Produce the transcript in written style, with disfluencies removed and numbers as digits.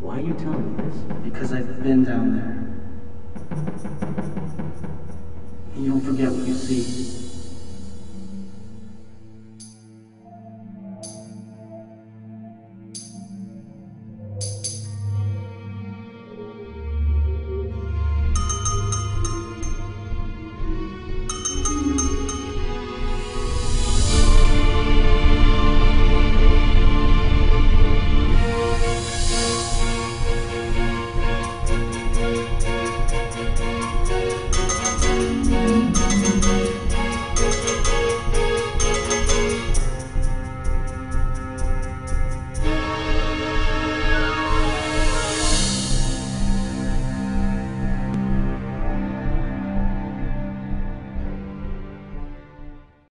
Why are you telling me this? Because I've been down there. And you don't forget what you see.